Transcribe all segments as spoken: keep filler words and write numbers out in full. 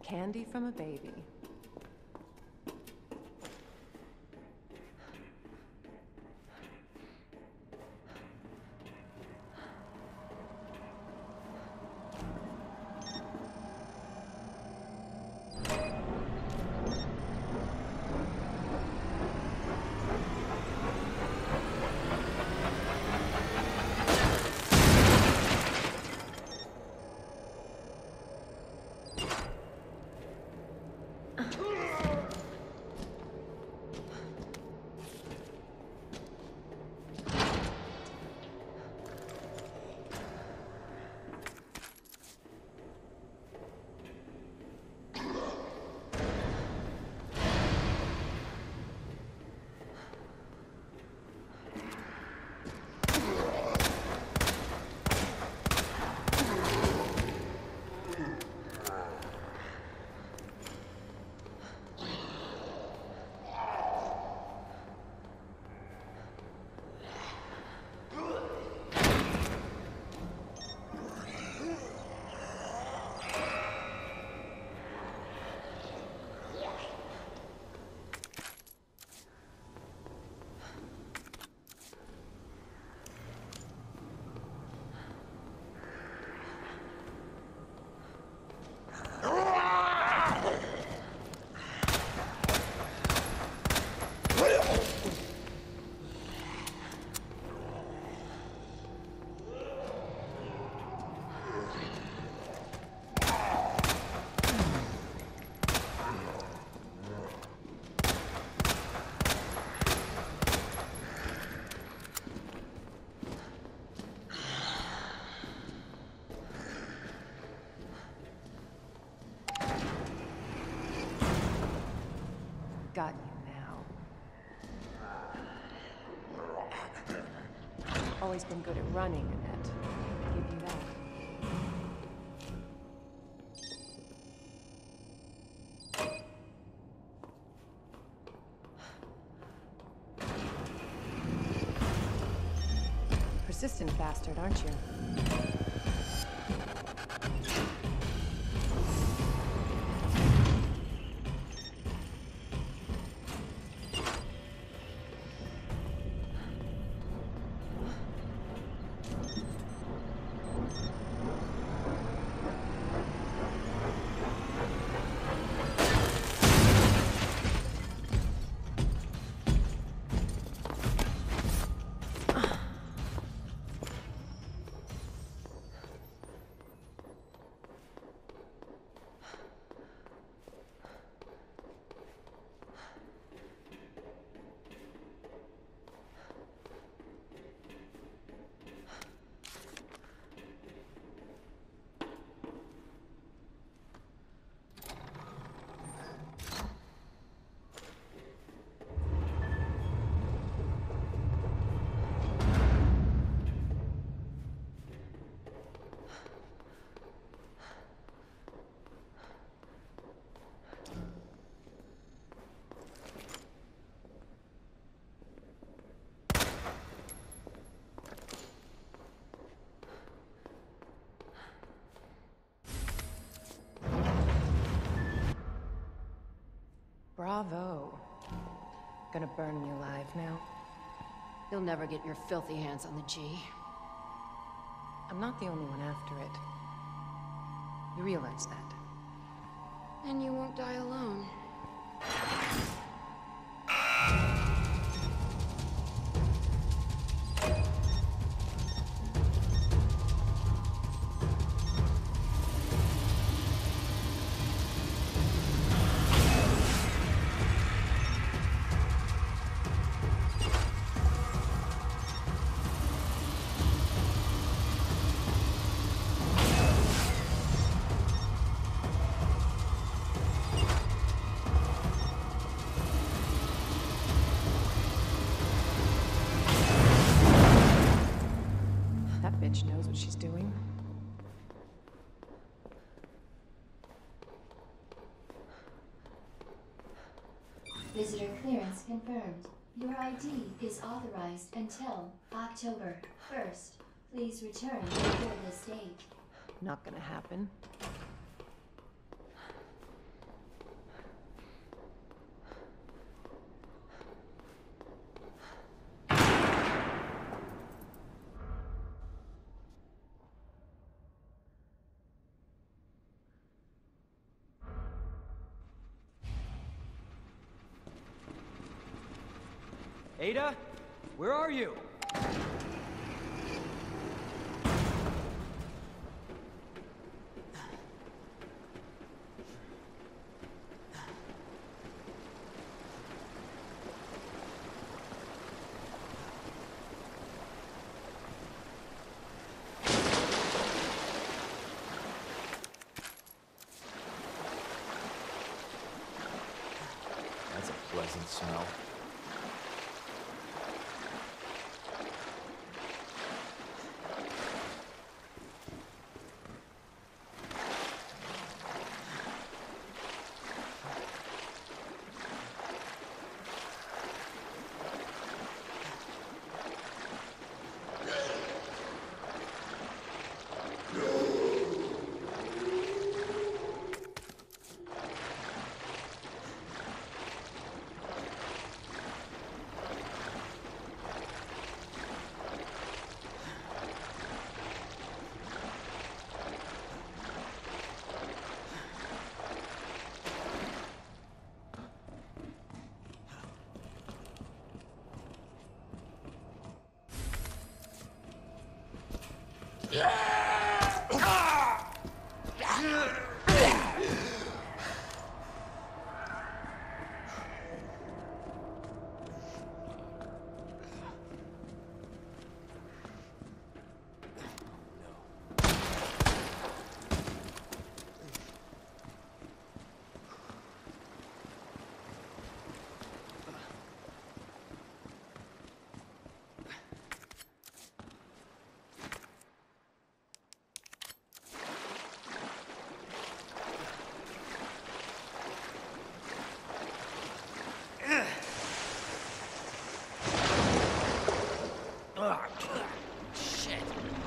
candy from a baby. Got you now. Always been good at running, Annette. Give you that. Persistent bastard, aren't you? Bravo. Gonna burn me alive now. You'll never get your filthy hands on the G. I'm not the only one after it. You realize that? And you won't die alone. Bitch knows what she's doing. Visitor clearance confirmed. Your I D is authorized until October first. Please return before this date. Not gonna happen. Ada? Where are you? That's a pleasant smell. Shit.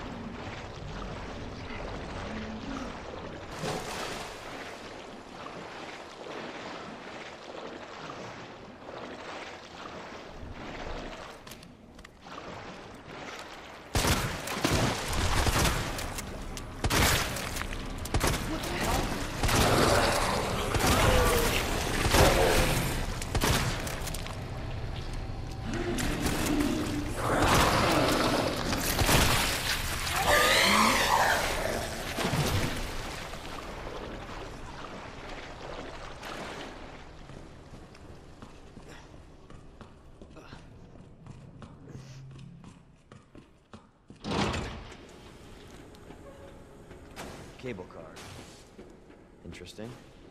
Cable car. Interesting.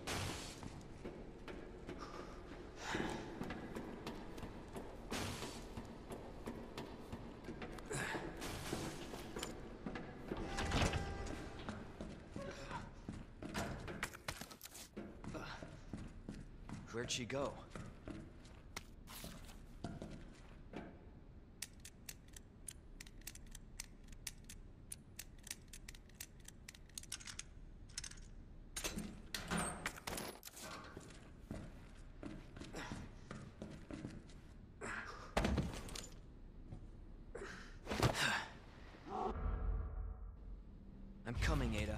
Where'd she go? I'm coming, Ada.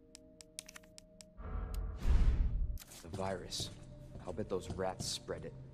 The virus. I'll bet those rats spread it.